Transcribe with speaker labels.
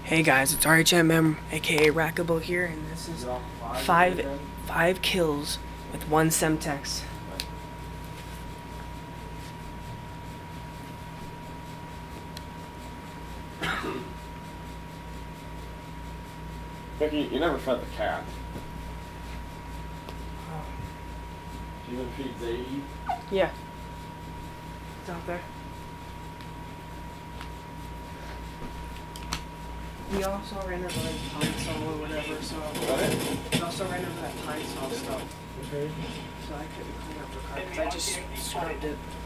Speaker 1: Hey guys, it's RHMM, aka Rackable here, and this is five kills with one semtex.
Speaker 2: Becky, you never fed the cat. Do you even feed Zadie?
Speaker 1: Yeah. It's out there. We also ran over like pine saw or whatever, so we also ran over that pine saw stuff.
Speaker 2: Okay.
Speaker 1: So I couldn't clean up the car because I just scrubbed it.